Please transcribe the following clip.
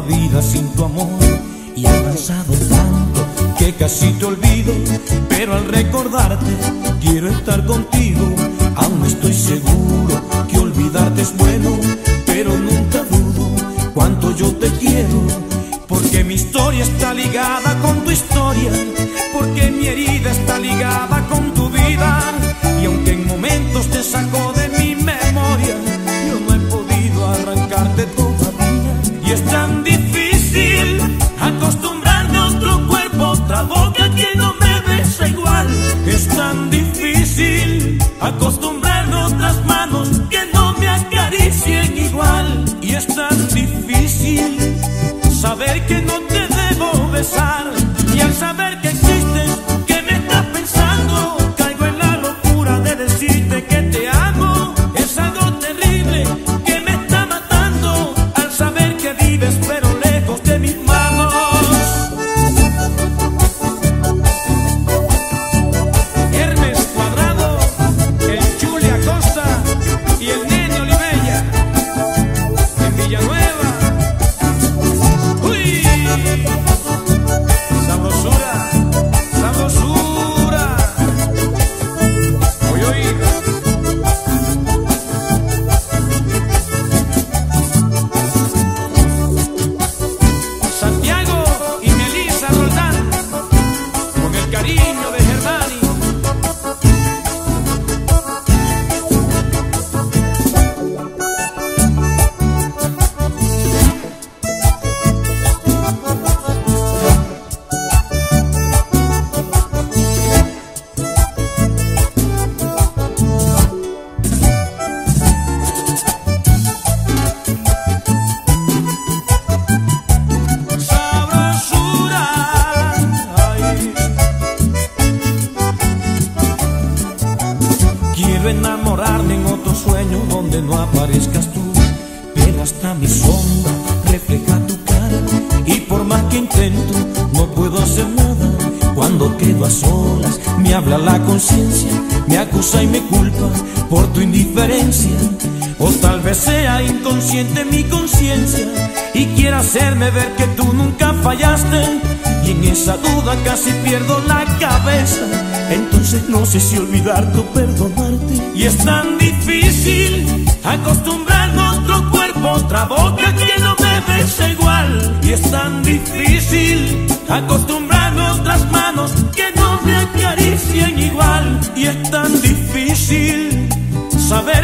vida sin tu amor y ha pasado tanto que casi te olvido, pero al recordarte quiero estar contigo. Aún estoy seguro que olvidarte es bueno, pero nunca dudo cuánto yo te quiero, porque mi historia está ligada con tu historia, porque mi herida está ligada con tu vida, y aunque en momentos te saco de mi memoria, yo no he podido arrancarte todavía. Y es tan difícil acostumbrarme a otro cuerpo, otra boca que no me besa igual. Es tan difícil acostumbrarme a otras manos que no me acaricien igual. Y es tan difícil saber que no te debo besar, y al saber que existes, que me estás pensando, caigo en la locura de decirte que te amo. Es algo terrible que me está matando, al saber que vives pero lejos de mis manos. Hermes Cuadrado, el Chuli Acosta y el Nene Olivella en Villanueva. ¡Uy! Sabrosura, sabrosura. Voy a oír. Santiago y Melissa Roldán, con el cariño de Germani. Quiero enamorarme en otro sueño donde no aparezcas tú, pero hasta mi sombra refleja tu cara, y por más que intento no puedo hacer nada. Cuando quedo a solas me habla la conciencia, me acusa y me culpa por tu indiferencia, o tal vez sea inconsciente mi conciencia y quiera hacerme ver que tú nunca fallaste, y en esa duda casi pierdo la cabeza. Entonces no sé si olvidarte o perdonarte. Y es tan difícil acostumbrarme a otro cuerpo, otra boca que no me besa igual. Y es tan difícil acostumbrarme a otras manos que no me acaricien igual. Y es tan difícil saber